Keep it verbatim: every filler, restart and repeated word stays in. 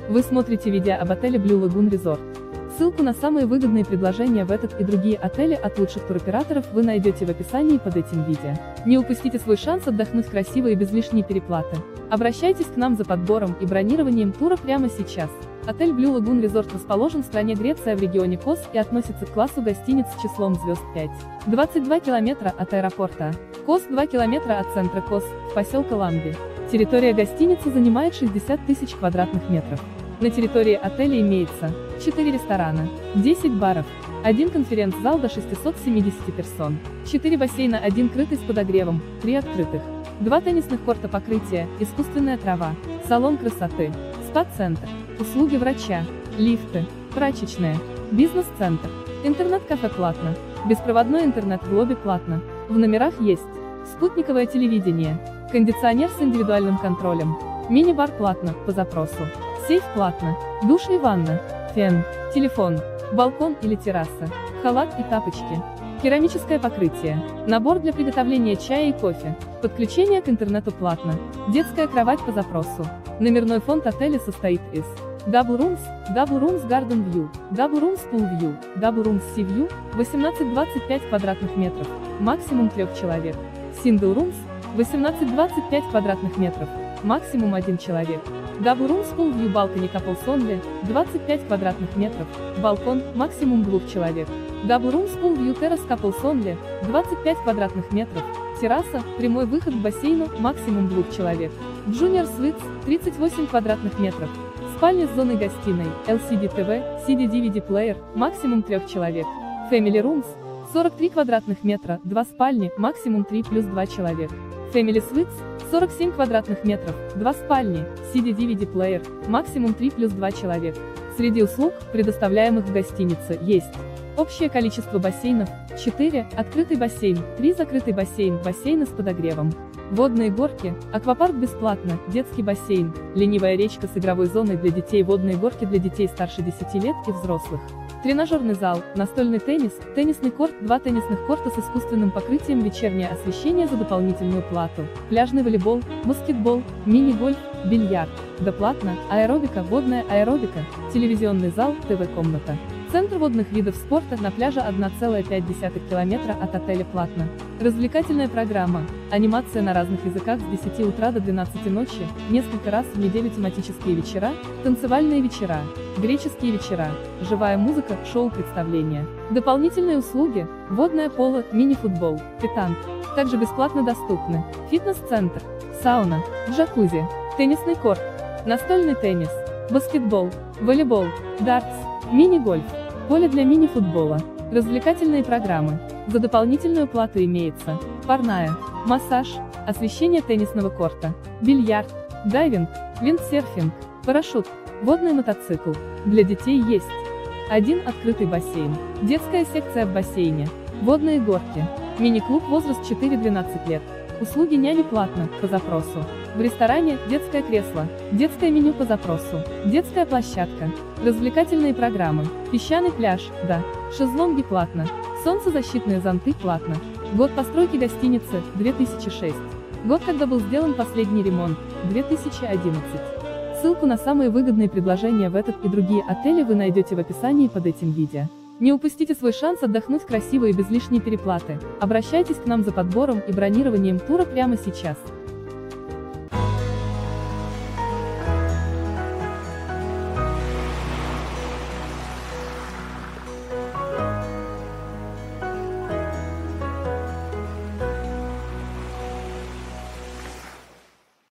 Вы смотрите видео об отеле Blue Lagoon Resort. Ссылку на самые выгодные предложения в этот и другие отели от лучших туроператоров вы найдете в описании под этим видео. Не упустите свой шанс отдохнуть красиво и без лишней переплаты. Обращайтесь к нам за подбором и бронированием тура прямо сейчас. Отель Blue Lagoon Resort расположен в стране Греция в регионе Кос и относится к классу гостиниц с числом звезд пять. двадцать два километра от аэропорта Кос, два километра от центра Кос, в поселке Ламби. Территория гостиницы занимает шестьдесят тысяч квадратных метров. На территории отеля имеется четыре ресторана, десять баров, один конференц-зал до шестисот семидесяти персон, четыре бассейна, один крытый с подогревом, три открытых, два теннисных корта покрытия, искусственная трава, салон красоты, спа-центр, услуги врача, лифты, прачечная, бизнес-центр, интернет-кафе платно, беспроводной интернет в лобби платно, в номерах есть спутниковое телевидение, кондиционер с индивидуальным контролем, мини-бар платно, по запросу, сейф платно, душ и ванна, фен, телефон, балкон или терраса, халат и тапочки, керамическое покрытие, набор для приготовления чая и кофе, подключение к интернету платно, детская кровать по запросу. Номерной фонд отеля состоит из Double Rooms, Double Rooms Garden View, Double Rooms Pool View, Double Rooms Sea View, восемнадцать-двадцать пять квадратных метров, максимум трех человек, Single Rooms, восемнадцать-двадцать пять квадратных метров, максимум один человек, Double Rooms Pool View Balcony Couples Only, двадцать пять квадратных метров, балкон, максимум двух человек, Double Rooms Pool View Terrace Couples Only, двадцать пять квадратных метров, терраса, прямой выход к бассейну, максимум двух человек, Junior Suites, тридцать восемь квадратных метров, спальня с зоной гостиной, эл си ди ти ви, си ди ди ви ди плеер, максимум трех человек, Family Rooms, сорок три квадратных метра, два спальни, максимум три плюс два человек, Family Suites, сорок семь квадратных метров, два спальни, си ди ди ви ди плеер, максимум три плюс два человек. Среди услуг, предоставляемых в гостинице, есть общее количество бассейнов, четыре, открытый бассейн, три закрытый бассейн, бассейны с подогревом, водные горки, аквапарк бесплатно, детский бассейн, ленивая речка с игровой зоной для детей, водные горки для детей старше десяти лет и взрослых, тренажерный зал, настольный теннис, теннисный корт, два теннисных корта с искусственным покрытием, вечернее освещение за дополнительную плату, пляжный волейбол, баскетбол, мини-гольф, бильярд, доплатно, аэробика, водная аэробика, телевизионный зал, ТВ-комната. Центр водных видов спорта на пляже одна целая пять десятых километра от отеля платно. Развлекательная программа, анимация на разных языках с десяти утра до двенадцати ночи, несколько раз в неделю тематические вечера, танцевальные вечера, греческие вечера, живая музыка, шоу-представления. Дополнительные услуги, водное поло, мини-футбол, петанг. Также бесплатно доступны фитнес-центр, сауна, джакузи, теннисный корт, настольный теннис, баскетбол, волейбол, дартс, мини-гольф, поле для мини-футбола, развлекательные программы. За дополнительную плату имеется парная, массаж, освещение теннисного корта, бильярд, дайвинг, виндсерфинг, парашют, водный мотоцикл. Для детей есть один открытый бассейн, детская секция в бассейне, водные горки, мини-клуб возраст четыре-двенадцать лет, услуги няни платно, по запросу. В ресторане детское кресло, детское меню по запросу, детская площадка, развлекательные программы, песчаный пляж, да, шезлонги платно, солнцезащитные зонты платно. Год постройки гостиницы – две тысячи шестой. Год, когда был сделан последний ремонт – две тысячи одиннадцатый. Ссылку на самые выгодные предложения в этот и другие отели вы найдете в описании под этим видео. Не упустите свой шанс отдохнуть красиво и без лишней переплаты. Обращайтесь к нам за подбором и бронированием тура прямо сейчас.